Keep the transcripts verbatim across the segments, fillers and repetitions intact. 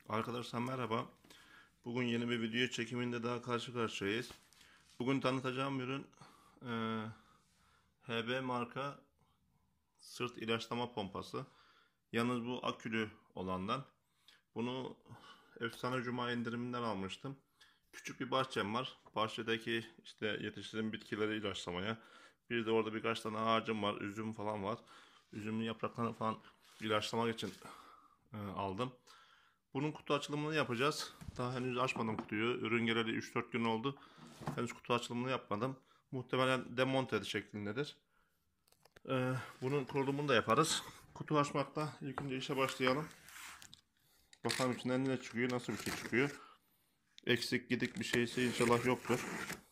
Arkadaşlar merhaba. Bugün yeni bir video çekiminde daha karşı karşıyayız. Bugün tanıtacağım ürün e, H B marka sırt ilaçlama pompası. Yalnız bu akülü olandan. Bunu Efsane Cuma indiriminden almıştım. Küçük bir bahçem var. Bahçedeki işte yetiştirdiğim bitkileri ilaçlamaya. Bir de orada birkaç tane ağacım var. Üzüm falan var. Üzümün yapraklarını falan ilaçlamak için e, aldım. Bunun kutu açılımını yapacağız. Daha henüz açmadım kutuyu. Ürün geleli üç dört gün oldu. Henüz kutu açılımını yapmadım. Muhtemelen demonte şeklindedir. Ee, bunun kurulumunu da yaparız. Kutu açmakta ilk önce işe başlayalım. Bakalım içinden ne çıkıyor, nasıl bir şey çıkıyor. Eksik gidik bir şeyse inşallah yoktur.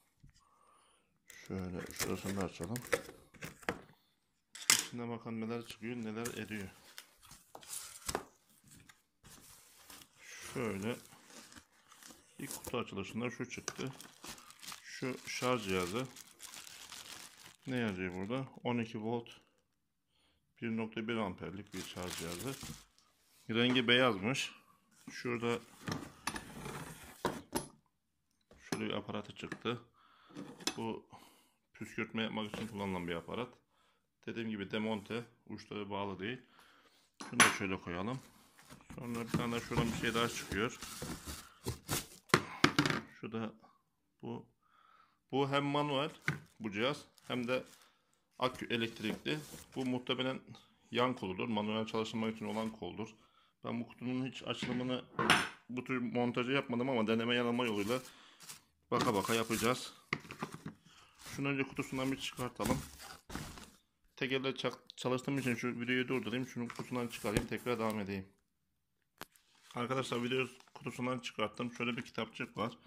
Şöyle şurasını da açalım. İçinde bakalım neler çıkıyor, neler ediyor. Şöyle ilk kutu açılışında şu çıktı. Şu şarj cihazı. Ne yazıyor burada? on iki volt bir nokta bir amperlik bir şarj cihazı. Rengi beyazmış. Şurada şöyle bir aparatı çıktı. Bu püskürtme yapmak için kullanılan bir aparat. Dediğim gibi demonte. Uçları bağlı değil. Şunu da şöyle koyalım. Sonra bir tane şuradan bir şey daha çıkıyor. Şu da bu. Bu hem manuel bu cihaz hem de akü elektrikli. Bu muhtemelen yan koludur. Manuel çalıştırmak için olan koldur. Ben bu kutunun hiç açılımını, bu tür montajı yapmadım ama deneme yanılma yoluyla baka baka yapacağız. Şunu önce kutusundan bir çıkartalım. Tek elle çalıştığım için şu videoyu durdurayım. Şunu kutusundan çıkarayım. Tekrar devam edeyim. Arkadaşlar videoyu kutusundan çıkarttım. Şöyle bir kitapçık var.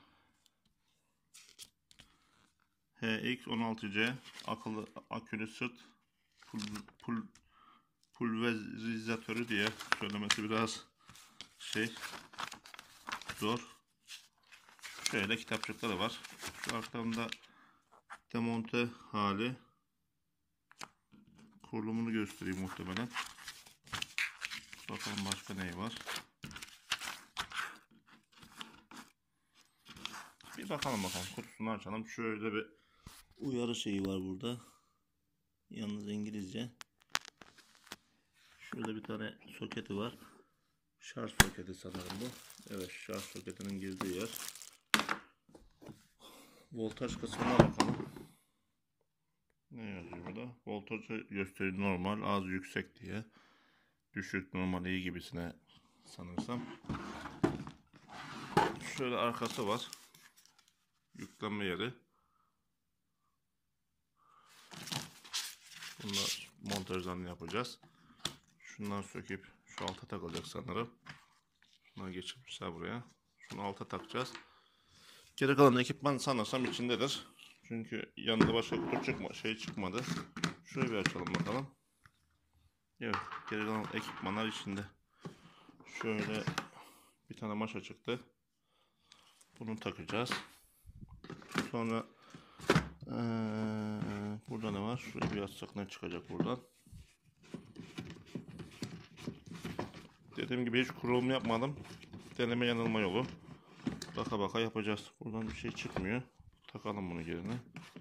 H X on altı C akıllı akülü sırt pul, pul, pulverizatörü diye söylemesi biraz şey zor. Şöyle kitapçıkları var. Şu arkamda demonte hali, kurulumunu göstereyim muhtemelen. Bakalım başka ne var. Bir bakalım bakalım kutusunu açalım. Şöyle bir uyarı şeyi var burada. Yalnız İngilizce. Şurada bir tane soketi var. Şarj soketi sanırım bu. Evet, şarj soketinin girdiği yer. Voltaj kısmına bakalım. Ne yazıyor burada? Voltajı gösteriyor, normal, az, yüksek diye. Düşük, normal, iyi gibisine sanırsam. Şöyle arkası var. Yüklenme yeri. Bunlar montajlarını yapacağız. Şunları söküp şu alta takılacak sanırım. Şunları geçirmişler buraya. Şunu alta takacağız. Geri kalan ekipman sanırsam içindedir. Çünkü yanında başka kutu çıkma, şey çıkmadı. Şurayı bir açalım bakalım. Evet, geri kalan ekipmanlar içinde. Şöyle bir tane maşa çıktı. Bunu takacağız. Sonra ee, burada ne var? Şuraya bir açsak ne çıkacak buradan. Dediğim gibi hiç kurulum yapmadım. Deneme yanılma yolu. Baka baka yapacağız. Buradan bir şey çıkmıyor. Takalım bunu yerine.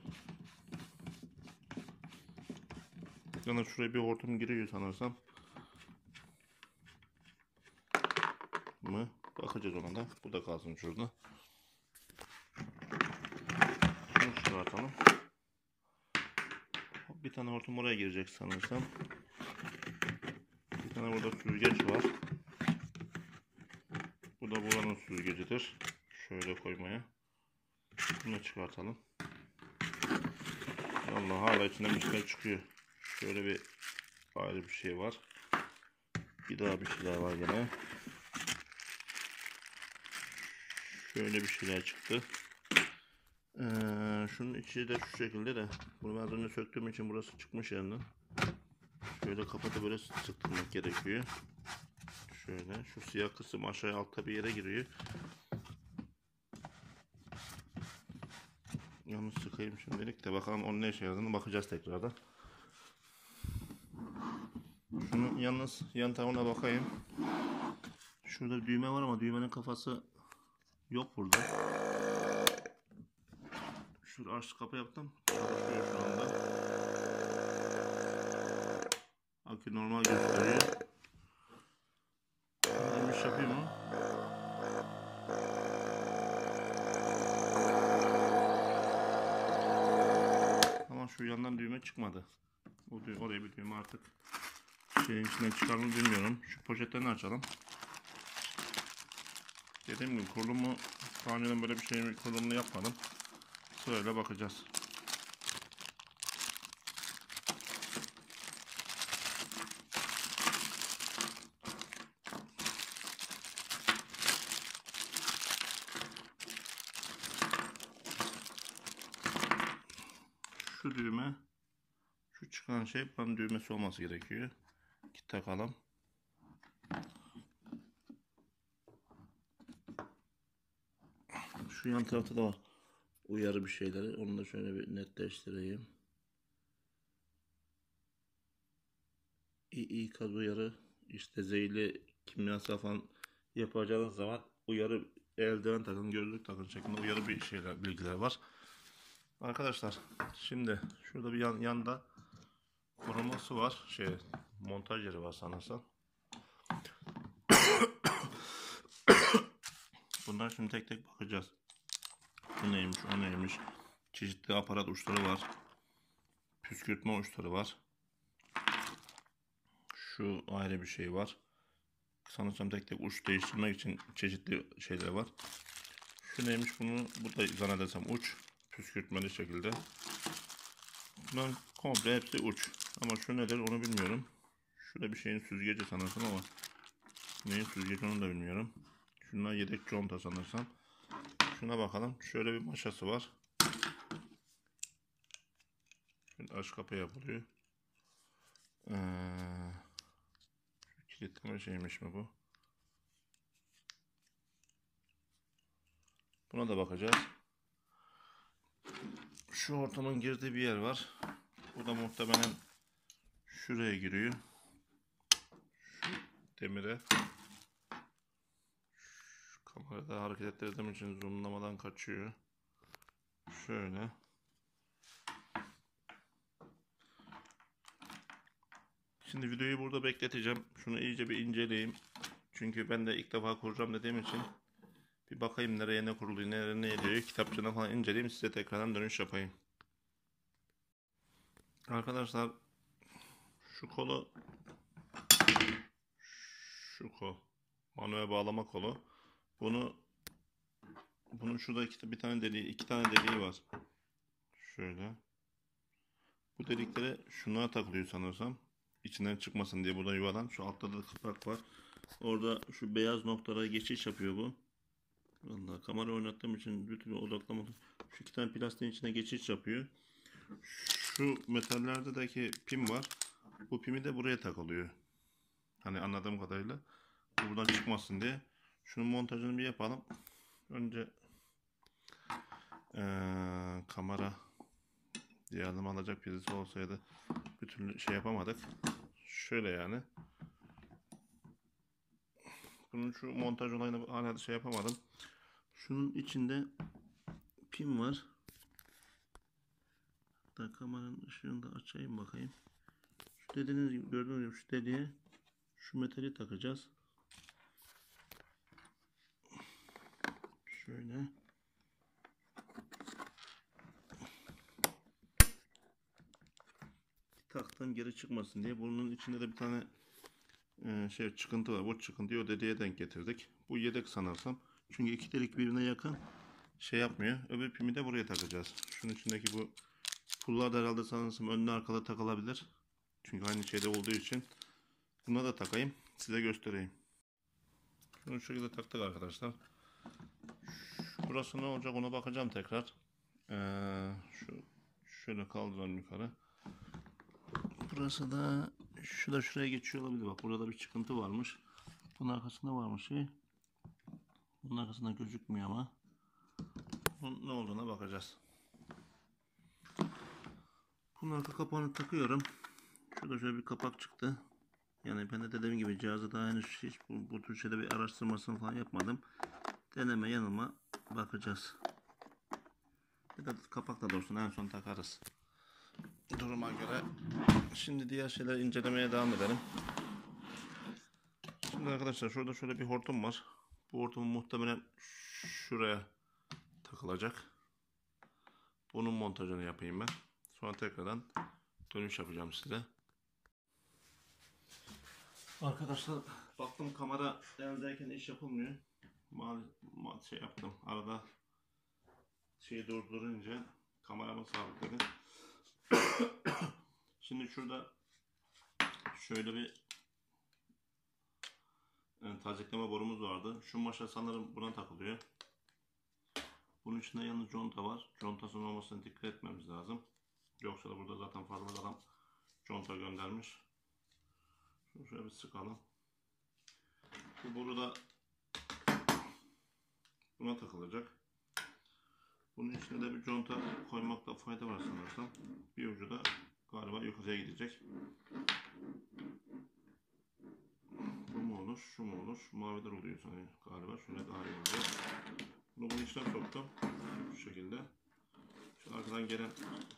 Yani şuraya bir hortum giriyor sanırsam. Mı? Bakacağız ona da. Bu da kalsın şurada. Şunu çıkartalım. Bir tane hortum oraya girecek sanırsam. Bir tane burada süzgeç var. Bu da buranın süzgecidir. Şöyle koymaya. Bunu çıkartalım. Allah, hala içinden bir şeyler çıkıyor. Şöyle bir ayrı bir şey var. Bir daha bir şeyler var yine. Şöyle bir şeyler çıktı. Ee, şunun içi de şu şekilde de. Bunu ben önce söktüğüm için burası çıkmış yandan. Şöyle kapatıp böyle sıktırmak gerekiyor. Şöyle şu siyah kısım aşağıya altta bir yere giriyor. Yalnız sıkayım şimdilik de bakalım onun ne işe yaradığını bakacağız tekrardan. Şunu yalnız yan tarafına bakayım. Şurada bir düğme var ama düğmenin kafası yok burada. Şurada aç kapı yaptım. Çalışıyor şu anda. Akü normal gösteriyor. Bir iş yapıyor mu? Ama şu yandan düğme çıkmadı. O düğme, oraya bir düğme artık şeyin içinden çıkar mı bilmiyorum. Şu poşetlerini açalım. Dediğim gibi kurulumu daha önceden böyle bir şeyin kurulumunu yapmadım. Sırayla bakacağız. Şu düğme, şu çıkan şey buranın düğmesi olması gerekiyor. Git takalım. Şu yan tarafta da var uyarı bir şeyleri. Onu da şöyle bir netleştireyim. İkaz uyarı, işte zehirli kimyasal falan yapacağınız zaman uyarı, eldiven takın, gözlük takın şeklinde uyarı bir şeyler, bilgiler var. Arkadaşlar şimdi şurada bir yan, yanda koruması var. Şey, montaj yeri var sanırsam. Bunlar şimdi tek tek bakacağız. Bu neymiş, o neymiş. Çeşitli aparat uçları var. Püskürtme uçları var. Şu ayrı bir şey var. Sanırsam tek tek uç değiştirmek için çeşitli şeyler var. Şu neymiş, bunu bu da zannedersem uç. Püskürtmeli şekilde. Bunların komple hepsi uç. Ama şu nedir onu bilmiyorum. Şurada bir şeyin süzgeci sanırsam ama neyin süzgeci onu da bilmiyorum. Şunlar yedek conta sanırsam. Şuna bakalım. Şöyle bir maşası var. Şimdi aç kapı yapılıyor. Ee, kilitleme şeymiş mi bu? Buna da bakacağız. Şu ortamın girdiği bir yer var. Bu da muhtemelen şuraya giriyor. Şu demire. Şu kamerada hareket ettirdiğim için zoomlamadan kaçıyor. Şöyle. Şimdi videoyu burada bekleteceğim. Şunu iyice bir inceleyeyim. Çünkü ben de ilk defa kuracağım dediğim için bir bakayım nereye ne kuruluyor, nereye ne ediyor. Kitapçığına falan inceleyeyim, size tekrardan dönüş yapayım. Arkadaşlar şu kolu, şu kol manuel bağlama kolu. Bunu bunun şurada iki, bir tane deliği, iki tane deliği var. Şöyle. Bu deliklere şunlara takılıyor sanırsam. İçinden çıkmasın diye burada yuvadan. Şu altta da kapak var. Orada şu beyaz noktalara geçiş yapıyor bu. Vallahi kamera oynattığım için bir türlü odaklamadım. Şu iki tane plastiğin içine geçiş yapıyor. Şu metallerdeki pim var. Bu pimi de buraya takılıyor. Hani anladığım kadarıyla. Buradan çıkmasın diye. Şunun montajını bir yapalım. Önce ee, kamera yardım alacak birisi olsaydı bir türlü şey yapamadık. Şöyle yani. Bunun şu montaj olayını hala şey yapamadım. Şunun içinde pin var. Hatta kameranın ışığını da açayım bakayım. Şu dediğiniz gibi, gördüğünüz gibi şu deliğe şu metali takacağız. Şöyle. Taktım geri çıkmasın diye. Bunun içinde de bir tane e, şey çıkıntı var. Bu çıkıntıyı o deliğe denk getirdik. Bu yedek sanırsam. Çünkü iki delik birbirine yakın. Şey yapmıyor. Öbür pimi de buraya takacağız. Şunun içindeki bu pullar da herhalde sanırsam önlü arkalı takılabilir. Çünkü aynı şeyde olduğu için. Buna da takayım. Size göstereyim. Şunu şu şekilde taktık arkadaşlar. Burası ne olacak ona bakacağım tekrar. Ee, şu şöyle kaldıralım yukarı. Burası da şu da şuraya geçiyor olabilir. Bak burada bir çıkıntı varmış. Bunun arkasında varmış şey. Bunun arkasında gözükmüyor ama. Bunun ne olduğuna bakacağız. Bunun arka kapağını takıyorum. Şurada şöyle bir kapak çıktı. Yani ben de dediğim gibi cihazı daha henüz hiç bu, bu tür şeyde bir araştırmasını falan yapmadım. Deneme yanılma bakacağız. Bir de kapakla dursun, en son takarız duruma göre. Şimdi diğer şeyler incelemeye devam edelim. Şimdi arkadaşlar şurada şöyle bir hortum var. Bu hortum muhtemelen şuraya takılacak. Bunun montajını yapayım ben. Sonra tekrardan dönüş yapacağım size. Arkadaşlar baktım kamera eldeyken iş yapılmıyor. Mal, mal şey yaptım. Arada şeyi durdurunca kameramı sabitledim. Şimdi şurada şöyle bir yani tazekleme borumuz vardı. Şu maşa sanırım buna takılıyor. Bunun içinde yalnız conta var. Contasının olmasına dikkat etmemiz lazım. Yoksa da burada zaten fazla adam conta göndermiş. Şunu şöyle bir sıkalım. Bu boru da buna takılacak. Bunun içine de bir conta koymakta fayda var sanırsam. Bir ucu da galiba yukarıya gidecek. Bu mu olur, şu mu olur? Maviler oluyor sanırım galiba. Şöyle daha iyi oluyor. Bunu bunun içine soktum. Şu şekilde. Şu arkadan gelen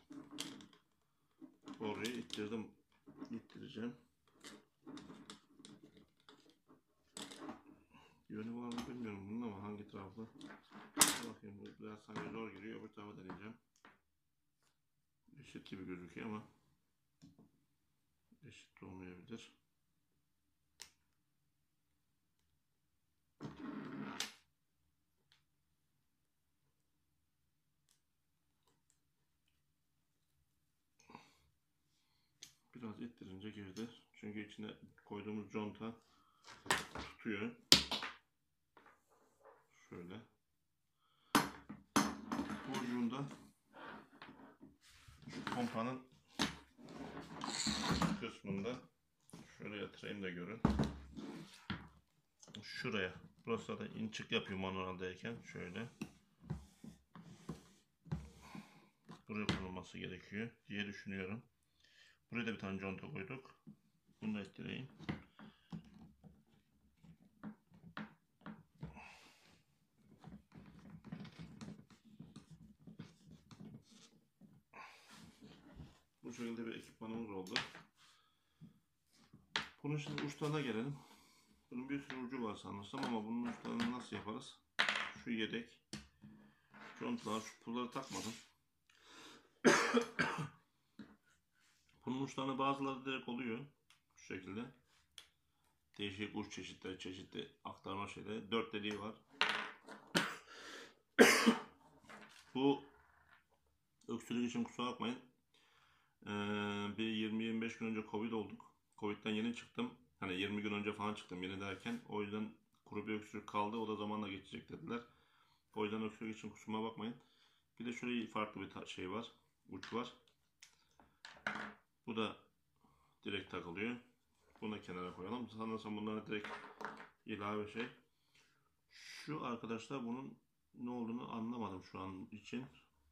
boruyu ittirdim. İttireceğim. Yönü var mı bilmiyorum bunun ama hangi tarafta? Bakayım, bu biraz sanki zor giriyor. Öbür tarafa deneyeceğim. Eşit gibi gözüküyor ama eşit olmayabilir. Biraz ittirince girdi. Çünkü içine koyduğumuz conta tutuyor. Şöyle. Bu ucunda şu pompanın kısmında şöyle yatırayım da görün. Şuraya. Burası da in çık yapıyor manueldeyken. Şöyle. Buraya konulması gerekiyor diye düşünüyorum. Buraya da bir tane conta koyduk. Bunu da ettireyim. Bu şekilde bir ekipmanımız oldu. Bunun şimdi uçlarına gelelim. Bunun bir sürü ucu var sanırsam ama bunun uçlarını nasıl yaparız? Şu yedek. Contalar, şu pulları takmadım. Bunun uçlarına bazıları direkt oluyor. Şu şekilde. Değişik uç çeşitleri, çeşitli aktarma şeyleri. Dört deliği var. Bu öksürük için kusura bakmayın. Ee, bir yirmi yirmi beş gün önce Covid olduk. Covid'den yeni çıktım. Hani yirmi gün önce falan çıktım yeni derken. O yüzden kuru bir öksürük kaldı. O da zamanla geçecek dediler. O yüzden öksürük için kusuruma bakmayın. Bir de şöyle farklı bir şey var. Uç var. Bu da direkt takılıyor. Bunu da kenara koyalım. Sanırsam bunlara direkt ilave şey. Şu arkadaşlar bunun ne olduğunu anlamadım şu an için.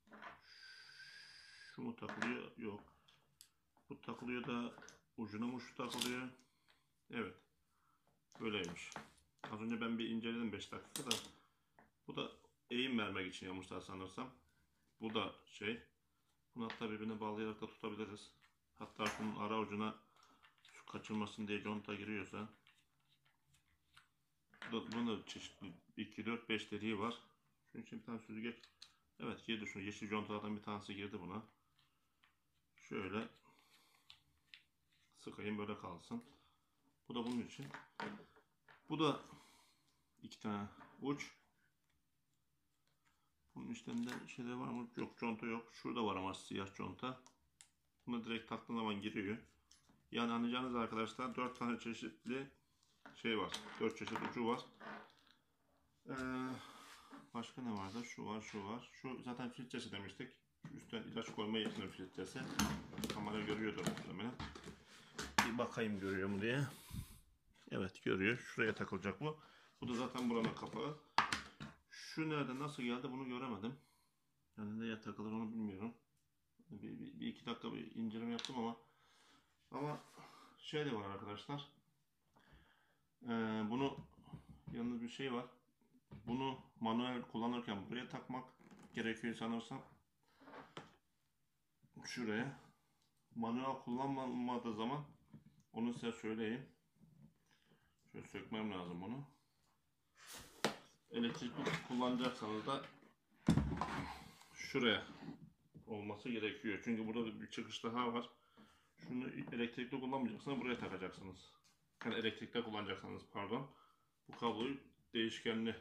Şu mu takılıyor? Yok. Bu takılıyor da ucuna mı şu takılıyor? Evet. Böyleymiş. Az önce ben bir inceledim beş dakika da. Bu da eğim vermek için yapmışlar sanırsam. Bu da şey. Bunu hatta birbirine bağlayarak da tutabiliriz. Hatta şunun ara ucuna su kaçırmasın diye conta giriyorsa. Bunun da çeşitli iki, dört, beş deliği var. Şunun için bir tane süzgeç. Evet girdi, şu yeşil contalardan bir tanesi girdi buna. Şöyle sıkayım böyle kalsın. Bu da bunun için. Bu da iki tane uç. Bunun içlerinde şeyler var mı? Yok, conta yok. Şurada var ama siyah conta. Bunu direkt taktığın zaman giriyor. Yani anlayacağınız arkadaşlar dört tane çeşitli şey var. dört çeşit ucu var. Ee, başka ne vardı? Şu var, şu var. Şu zaten filtresi demiştik. Şu üstten ilaç koyma yetmiyor filtresi. Kamera görüyordur muhtemelen. Bir bakayım görüyor mu diye. Evet görüyor. Şuraya takılacak bu. Bu da zaten buranın kapağı. Şu nerede nasıl geldi bunu göremedim. Yani nereye takılır onu bilmiyorum. Bir, bir, bir iki dakika bir inceleme yaptım ama ama şey de var arkadaşlar. Ee, bunu yalnız bir şey var. Bunu manuel kullanırken buraya takmak gerekiyor sanırsam. Şuraya. Manuel kullanmadığı zaman onu size söyleyeyim. Şöyle sökmem lazım bunu. Elektrikli kullanacaksanız da şuraya olması gerekiyor. Çünkü burada bir çıkış daha var. Şunu elektrikli kullanmayacaksanız buraya takacaksınız. Yani elektrikte kullanacaksanız pardon. Bu kabloyu değişkenli.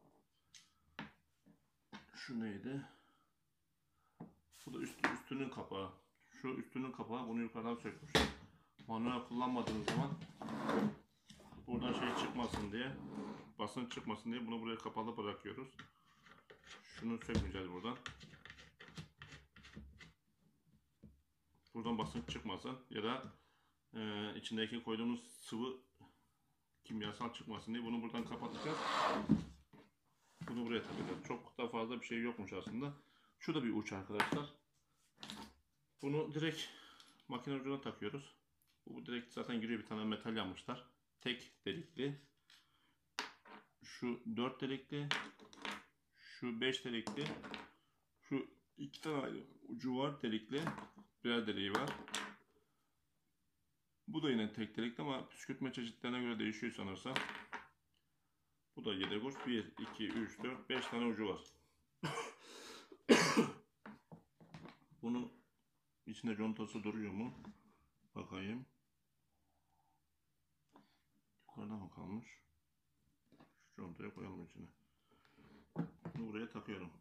Şu neydi? Bu da üst, üstünün kapağı. Şu üstünün kapağı, bunu yukarıdan sökmüş. Manuel kullanmadığınız zaman buradan şey çıkmasın diye, basınç çıkmasın diye bunu buraya kapalı bırakıyoruz. Şunu sökmeyeceğiz buradan. Buradan basınç çıkmasın ya da e, içindeki koyduğumuz sıvı kimyasal çıkmasın diye bunu buradan kapatacağız. Bunu buraya takacağız. Çok da fazla bir şey yokmuş aslında. Şu da bir uç arkadaşlar. Bunu direkt makine ucuna takıyoruz. Bu direkt zaten giriyor, bir tane metal yapmışlar. Tek delikli. Şu dört delikli. Şu beş delikli. Şu iki tane ucu var delikli. Birer deliği var. Bu da yine tek delikli ama püskürtme çeşitlerine göre değişiyor sanırsam. Bu da yedek uç. bir, iki, üç, dört, beş tane ucu var. Bunun içinde contası duruyor mu? Bakayım. Yukarıda mı kalmış? Şu contayı koyalım içine. Bunu buraya takıyorum.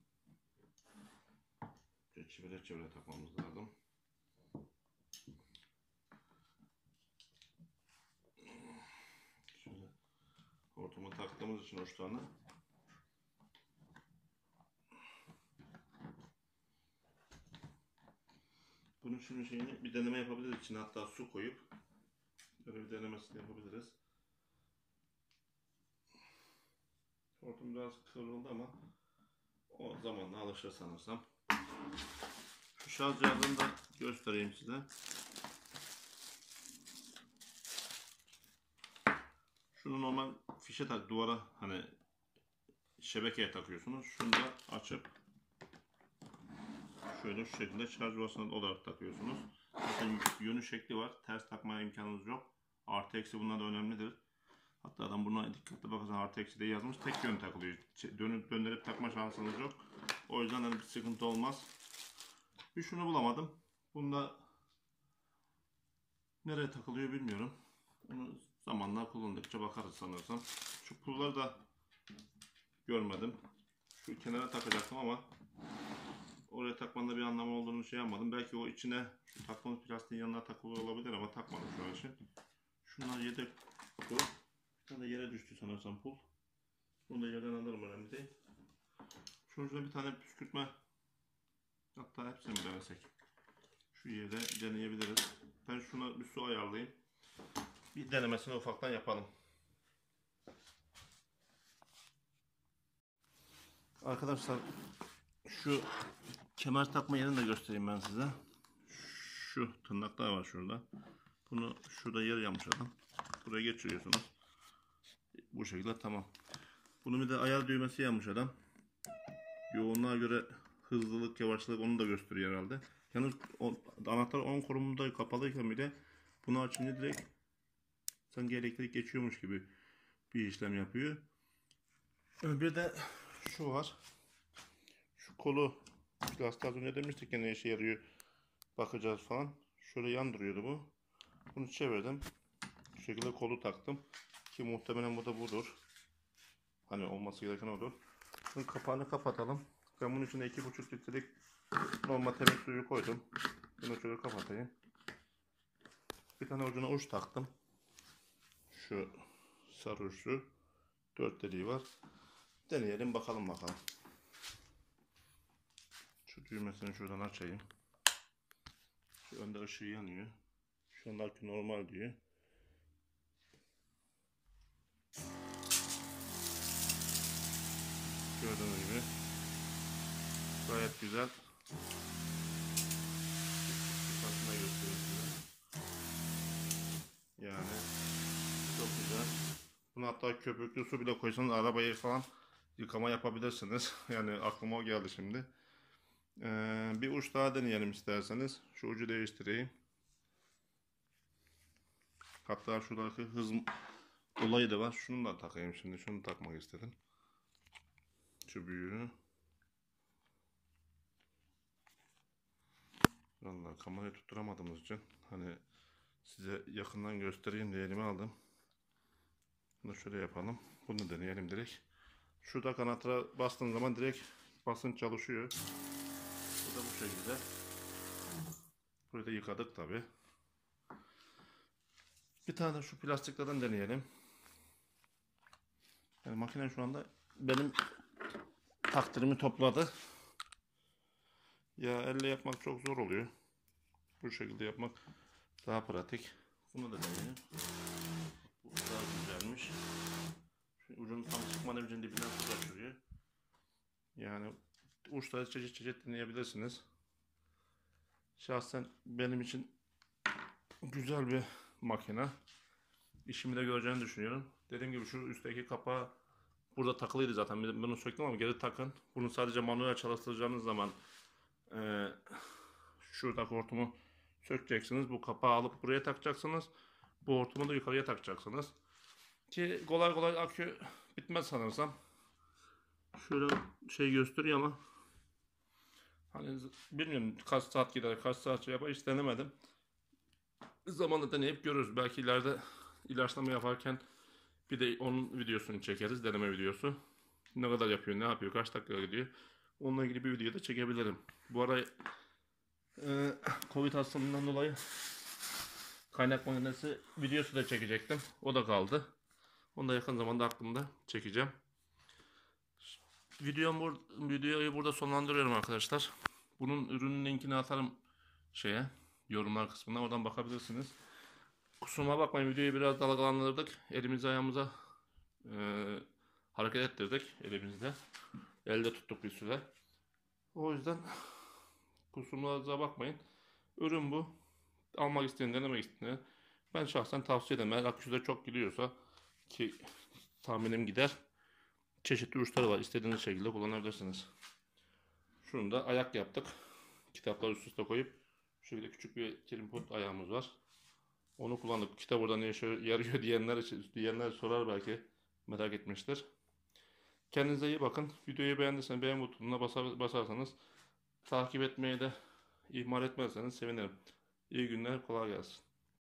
Çevire çevire takmamız lazım. Şöyle hortumu taktığımız için uçlarını bunun şunun şeyini bir deneme yapabiliriz. İçine hatta su koyup böyle bir denemesini yapabiliriz. Hortum biraz kıvrıldı ama o zamanla alışır sanırsam. Şu şarj cihazını da göstereyim size. Şunu normal fişe tak, duvara hani şebekeye takıyorsunuz. Şunu da açıp şöyle şu şekilde şarj yuvasına olarak takıyorsunuz. Zaten yönü şekli var. Ters takmaya imkanınız yok. Artı eksi bunlar da önemlidir. Hatta adam buna dikkatli bakarsan artı eksi de yazmış. Tek yön takılıyor. Dönüp döndürüp takma şansınız yok. O yüzden hani bir sıkıntı olmaz. Bir şunu bulamadım. Bunda nereye takılıyor bilmiyorum. Bunu zamanla kullandıkça bakarız sanırsam. Şu pulları da görmedim. Şu kenara takacaktım ama oraya takmanda bir anlamı olduğunu şey yapmadım. Belki o içine şu taktığımız plastiğin yanına takılı olabilir ama takmadım şu an için. Şunlar yedek pul. Bir tane yere düştü sanırsam pul. Bunu da yerden alırım, önemli değil. Şunun ucuna bir tane püskürtme, hatta hepsini mi denesek? Şu yerde deneyebiliriz. Ben şuna bir su ayarlayayım. Bir denemesini ufaktan yapalım. Arkadaşlar şu kemer takma yerini de göstereyim ben size. Şu tırnaklar var şurada. Bunu şurada yer yapmış adam. Buraya geçiriyorsunuz. Bu şekilde tamam. Bunu bir de ayar düğmesi yapmış adam. Yoğunluğa göre hızlılık, yavaşlık onu da gösteriyor herhalde. Yalnız o, anahtar on konumunda kapalıyken bile bunu açınca direkt sanki elektrik geçiyormuş gibi bir işlem yapıyor. Bir de şu var. Şu kolu plastik az önce demiştik ya ne işe yarıyor, bakacağız falan. Şöyle yandırıyordu bu. Bunu çevirdim. Şu şekilde kolu taktım. Ki muhtemelen bu da budur. Hani olması gereken odur. Bunun kapağını kapatalım. Ben bunun içine iki buçuk litrelik normal temiz suyu koydum. Bunu şöyle kapatayım. Bir tane ucuna uç taktım. Şu sarı uçlu. Dört deliği var. Deneyelim bakalım bakalım. Şu düğmesini şuradan açayım. Şu önde ışığı yanıyor. Şu andaki normal diyor. Gördüğünüz gibi gayet güzel. Aslında göstereyim size. Yani çok güzel. hatta köpüklü su bile koysanız arabayı falan yıkama yapabilirsiniz. Yani aklıma o geldi şimdi. Ee, bir uç daha deneyelim isterseniz. Şu ucu değiştireyim. Hatta şuradaki hız olayı da var. Şunu da takayım şimdi. Şunu takmak istedim. Şu büyüğünü. Vallahi kamerayı tutturamadığımız için hani size yakından göstereyim diye elime aldım. Bunu şöyle yapalım. Bunu deneyelim direkt. Şurada kanatlara bastığın zaman direkt basınç çalışıyor. Bu da bu şekilde. Burayı da yıkadık tabi. Bir tane de şu plastiklerden deneyelim. Yani makine şu anda benim takdirimi topladı. Ya elle yapmak çok zor oluyor. Bu şekilde yapmak daha pratik. Bunu da deneyelim. Bu daha güzelmiş. Şu ucunu tam sıkmadan ucun dibinden su kaçırıyor. Yani uçları çeşit çeşit deneyebilirsiniz. Şahsen benim için güzel bir makine. İşimi de göreceğini düşünüyorum. Dediğim gibi şu üstteki kapağı burada takılıydı zaten. Ben bunu söktüm ama geri takın. Bunu sadece manuel çalıştıracağınız zaman e, şuradaki hortumu sökeceksiniz. Bu kapağı alıp buraya takacaksınız. Bu hortumu da yukarıya takacaksınız. Ki kolay kolay akü bitmez sanırsam. Şöyle şey gösteriyor ama hani bilmiyorum kaç saat gider, kaç saat şey yapar hiç denemedim. Zamanla deneyip görürüz. Belki ileride ilaçlama yaparken bir de onun videosunu çekeriz, deneme videosu. Ne kadar yapıyor, ne yapıyor, kaç dakika gidiyor. Onunla ilgili bir video da çekebilirim. Bu ara e, Covid hastalığından dolayı kaynak makinesi videosu da çekecektim. O da kaldı. Onu da yakın zamanda aklımda çekeceğim. Videom bur videoyu burada sonlandırıyorum arkadaşlar. Bunun ürünün linkini atarım şeye, yorumlar kısmına, oradan bakabilirsiniz. Kusuruma bakmayın, videoyu biraz dalgalandırdık. Elimizi ayağımıza e, hareket ettirdik elimizde. Elde tuttuk bir süre. O yüzden kusurumuza bakmayın. Ürün bu. Almak isteyen, denemek isteyen. Ben şahsen tavsiye ederim. Eğer aküsü de çok gidiyorsa, ki tahminim gider, çeşitli uçları var. İstediğiniz şekilde kullanabilirsiniz. Şunu da ayak yaptık. Kitapları üst üste koyup şu şekilde küçük bir tripod ayağımız var. Onu kullandık. Kitap orada ne işe yarıyor diyenler için, diyenler sorar, belki merak etmiştir. Kendinize iyi bakın. Videoyu beğendiyseniz beğen butonuna basar, basarsanız, takip etmeyi de ihmal etmezseniz sevinirim. İyi günler, kolay gelsin.